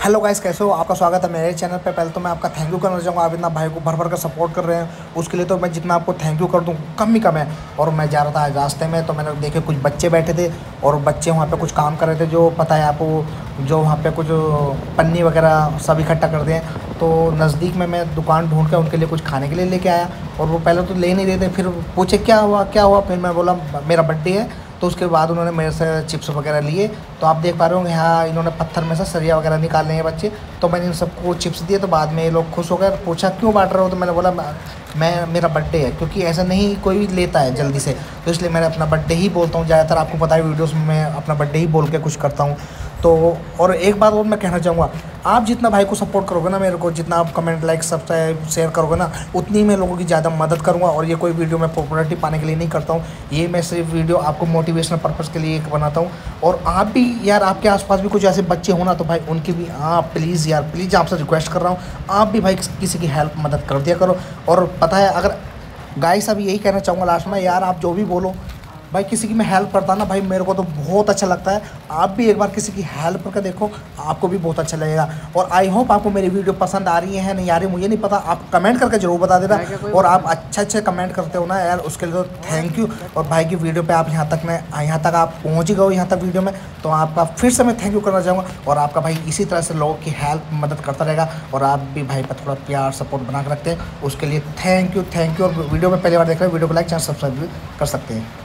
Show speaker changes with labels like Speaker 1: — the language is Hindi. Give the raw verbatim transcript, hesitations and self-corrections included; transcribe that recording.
Speaker 1: हेलो गाइस, कैसे हो? आपका स्वागत है मेरे चैनल पे। पहले तो मैं आपका थैंक यू करना चाहूँगा, आप इतना भाई को भर भर कर सपोर्ट कर रहे हैं, उसके लिए तो मैं जितना आपको थैंक यू कर दूँ कम ही कम है। और मैं जा रहा था आज रास्ते में, तो मैंने देखे कुछ बच्चे बैठे थे और बच्चे वहाँ पे कुछ काम कर रहे थे, जो पता है आपको, जो वहाँ पे कुछ पन्नी वगैरह सब इकट्ठा कर दें। तो नज़दीक में मैं दुकान ढूंढ कर उनके लिए कुछ खाने के लिए लेके आया, और वो पहले तो ले नहीं रहे थे। फिर पूछे क्या हुआ क्या हुआ, फिर मैं बोला मेरा बर्थडे है। तो उसके बाद उन्होंने मेरे से चिप्स वगैरह लिए। तो आप देख पा रहे होंगे यहाँ इन्होंने पत्थर में से सरिया वगैरह निकाल लिए हैं बच्चे। तो मैंने इन सबको चिप्स दिए, तो बाद में ये लोग खुश हो गए, पूछा क्यों बांट रहे हो? तो मैंने बोला मैं मेरा बर्थडे है, क्योंकि ऐसा नहीं कोई भी लेता है जल्दी से, तो इसलिए मैंने अपना बर्थडे ही बोलता हूँ ज़्यादातर। आपको पता है वीडियोस में मैं अपना बर्थडे ही बोल के कुछ करता हूँ। तो और एक बात और मैं कहना चाहूँगा, आप जितना भाई को सपोर्ट करोगे ना, मेरे को जितना आप कमेंट लाइक सब्सक्राइब शेयर करोगे ना, उतनी मैं लोगों की ज़्यादा मदद करूँगा। और ये कोई वीडियो मैं पॉपुलैरिटी पाने के लिए नहीं करता हूँ, ये मैं सिर्फ वीडियो आपको मोटिवेशनल पर्पज़ के लिए बनाता हूँ। और आप भी यार, आपके आसपास भी कुछ ऐसे बच्चे हो ना, तो भाई उनकी भी आप प्लीज़ यार प्लीज़ आपसे रिक्वेस्ट कर रहा हूँ, आप भी भाई किसी की हेल्प मदद कर दिया करो। और पता है, अगर गाइस अभी यही कहना चाहूँगा लास्ट में, यार आप जो भी बोलो भाई, किसी की मैं हेल्प करता ना भाई, मेरे को तो बहुत अच्छा लगता है। आप भी एक बार किसी की हेल्प करके देखो, आपको भी बहुत अच्छा लगेगा। और आई होप आपको मेरी वीडियो पसंद आ रही है नहीं आ रही मुझे नहीं पता, आप कमेंट करके ज़रूर बता देना। और आप अच्छे अच्छे कमेंट करते हो ना यार, उसके लिए तो थैंक यू। और भाई की वीडियो पे आप यहाँ तक मैं यहाँ तक आप पहुँच ही गए हो, यहाँ तक वीडियो में, तो आपका फिर से मैं थैंक यू करना चाहूँगा। और आपका भाई इसी तरह से लोगों की हेल्प मदद करता रहेगा, और आप भी भाई पर थोड़ा प्यार सपोर्ट बना के रखते हैं, उसके लिए थैंक यू थैंक यू। और वीडियो में पहली बार देख रहे हैं, वीडियो को लाइक चैनल सब्सक्राइब भी कर सकते हैं।